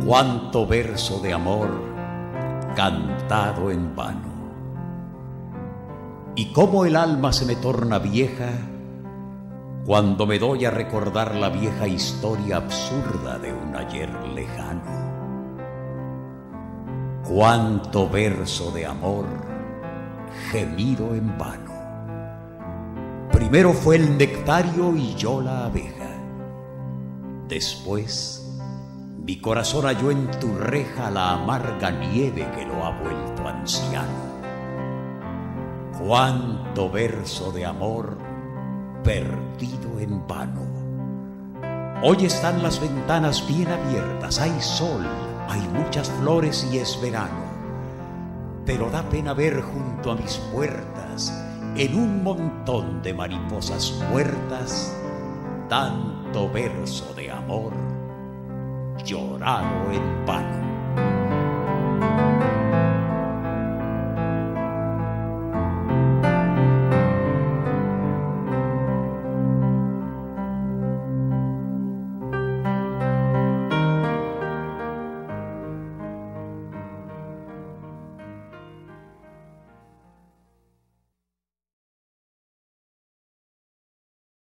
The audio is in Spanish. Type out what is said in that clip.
Cuánto verso de amor cantado en vano. Y cómo el alma se me torna vieja cuando me doy a recordar la vieja historia absurda de un ayer lejano. Cuánto verso de amor gemido en vano. Primero fue el nectario y yo la abeja. Después mi corazón halló en tu reja la amarga nieve que lo ha vuelto anciano. Cuánto verso de amor perdido en vano. Hoy están las ventanas bien abiertas, hay sol, hay muchas flores y es verano. Pero da pena ver junto a mis puertas, en un montón de mariposas muertas, tanto verso de amor llorado en vano.